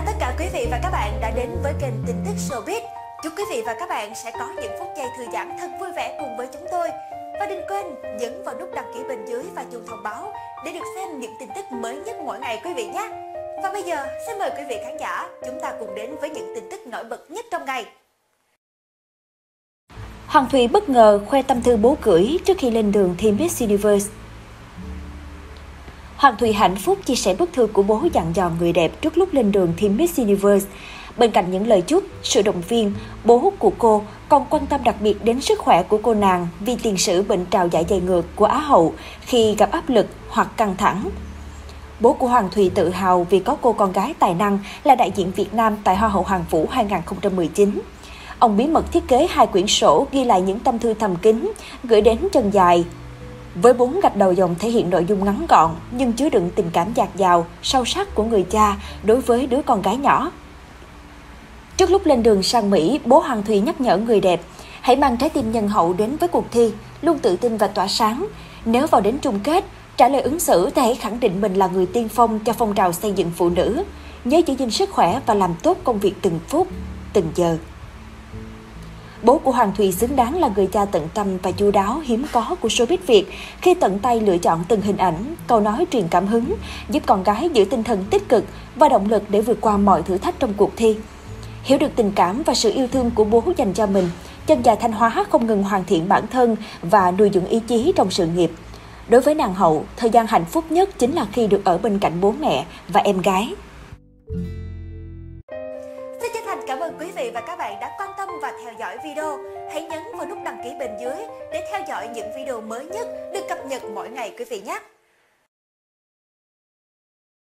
chào tất cả quý vị và các bạn đã đến với kênh tin tức showbiz. Chúc quý vị và các bạn sẽ có những phút giây thư giãn thật vui vẻ cùng với chúng tôi. Và đừng quên nhấn vào nút đăng ký bên dưới và chuông thông báo để được xem những tin tức mới nhất mỗi ngày quý vị nhé. Và bây giờ xin mời quý vị khán giả chúng ta cùng đến với những tin tức nổi bật nhất trong ngày. Hoàng Thùy bất ngờ khoe tâm thư bố cưới trước khi lên đường thi Miss Universe. Hoàng Thùy hạnh phúc chia sẻ bức thư của bố dặn dò người đẹp trước lúc lên đường thi Miss Universe. Bên cạnh những lời chúc, sự động viên, bố của cô còn quan tâm đặc biệt đến sức khỏe của cô nàng vì tiền sử bệnh trào dạ dày ngược của Á hậu khi gặp áp lực hoặc căng thẳng. Bố của Hoàng Thùy tự hào vì có cô con gái tài năng là đại diện Việt Nam tại Hoa hậu Hoàng vũ 2019. Ông bí mật thiết kế 2 quyển sổ ghi lại những tâm thư thầm kín gửi đến chân dài. Với 4 gạch đầu dòng thể hiện nội dung ngắn gọn nhưng chứa đựng tình cảm dạt dào, sâu sắc của người cha đối với đứa con gái nhỏ. Trước lúc lên đường sang Mỹ, bố Hoàng Thùy nhắc nhở người đẹp, hãy mang trái tim nhân hậu đến với cuộc thi, luôn tự tin và tỏa sáng. Nếu vào đến chung kết, trả lời ứng xử thì hãy khẳng định mình là người tiên phong cho phong trào xây dựng phụ nữ. Nhớ giữ gìn sức khỏe và làm tốt công việc từng phút, từng giờ. Bố của Hoàng Thùy xứng đáng là người cha tận tâm và chu đáo hiếm có của showbiz Việt khi tận tay lựa chọn từng hình ảnh, câu nói truyền cảm hứng, giúp con gái giữ tinh thần tích cực và động lực để vượt qua mọi thử thách trong cuộc thi. Hiểu được tình cảm và sự yêu thương của bố dành cho mình, chân dài Thanh Hóa không ngừng hoàn thiện bản thân và nuôi dưỡng ý chí trong sự nghiệp. Đối với nàng hậu, thời gian hạnh phúc nhất chính là khi được ở bên cạnh bố mẹ và em gái. Xin chân thành cảm ơn quý vị và các bạn đã quan tâm và theo dõi video. Hãy nhấn vào nút đăng ký bên dưới để theo dõi những video mới nhất được cập nhật mỗi ngày quý vị nhé.